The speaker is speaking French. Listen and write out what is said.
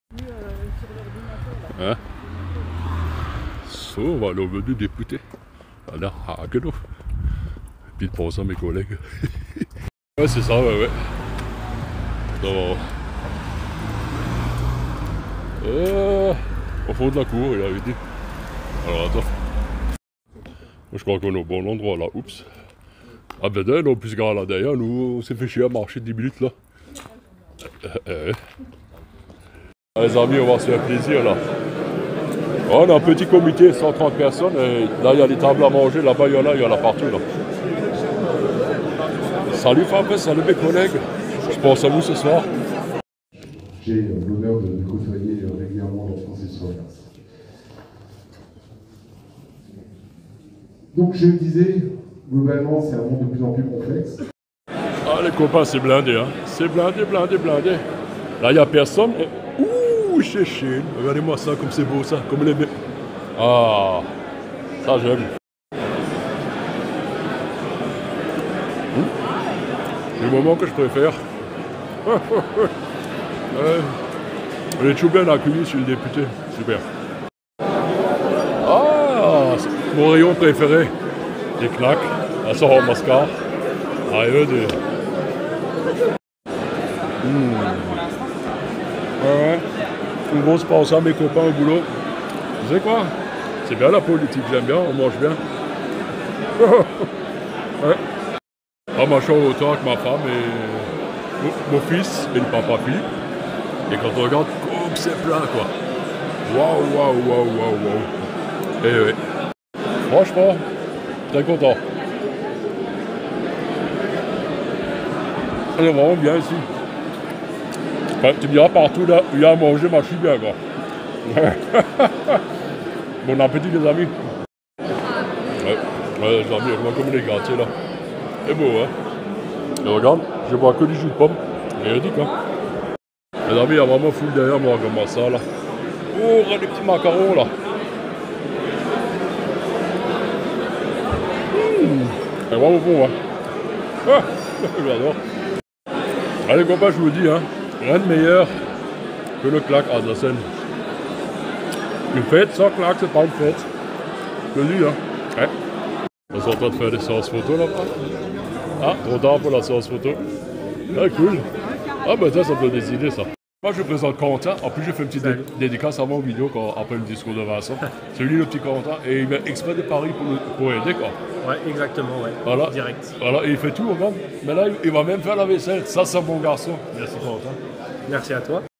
Hein? So, on va aller au menu député. À la Hagenow. Et puis de penser à mes collègues. Ouais, c'est ça, ouais. Ça va. Au fond de la cour, il avait dit. Alors attends. Moi, je crois qu'on est au bon endroit là. Oups. Ah ben là, on peut se garer là derrière. Nous, on s'est fait chier à marcher 10 minutes là. Les amis, on va se faire plaisir là. Oh, on a un petit comité, 130 personnes. Et là, il y a des tables à manger. Là-bas, il y en a partout là. Salut Fabrice, salut mes collègues. Je pense à vous ce soir. J'ai l'honneur de côtoyer régulièrement Jean-François Soir. Donc je le disais, globalement c'est un monde de plus en plus complexe. Ah les copains, c'est blindé, hein. C'est blindé. Là, il n'y a personne. Et... Ouh, chéchine. Regardez-moi ça, comme c'est beau ça. Comme les... Ah, ça j'aime. Le moment que je préfère. On est tout bien accueillis sur le député. Super. Ah, mon rayon préféré. Des claques. À ça en mascar. Ah, eux de... Ouais. Une grosse pensée à mes copains au boulot. Vous savez quoi? C'est bien la politique, j'aime bien, on mange bien. Ouais. Ah, ma chambre autant avec ma femme et mon fils et le papa Philippe. Et quand on regarde, comme c'est plein quoi. Waouh. Et ouais. Franchement, très content. C'est vraiment bien ici. Enfin, tu me diras partout là, il y a à manger, moi je suis bien quoi. Bon appétit les amis. Ouais, les amis, on voit comme les quartiers là. C'est beau hein. Et regarde, je bois que du jus de pomme. Rien dit quoi. Les amis, il y a vraiment full derrière moi comme ça là. Oh, regarde les petits macarons là. C'est vraiment bon hein. Ah, j'adore. Allez copains, je vous dis hein. Rien de meilleur que le claque à la scène. Une fête sans claque, c'est pas une fête. Je le dis, hein. Ouais. On est en train de faire des séances photo là-bas. Ah, trop tard pour la séance photo. Ah, cool. Ah, ben ça me donne des idées, ça. Moi, je présente Quentin. En plus, j'ai fait une petite dédicace avant vidéo après le discours de Vincent. C'est lui, le petit Quentin. Et il vient exprès de Paris pour aider, quoi. Ouais, exactement, ouais. Voilà. Direct. Voilà, et il fait tout, regarde. Mais là, il va même faire la vaisselle. Ça, c'est un bon garçon. Merci, Quentin. Merci à toi.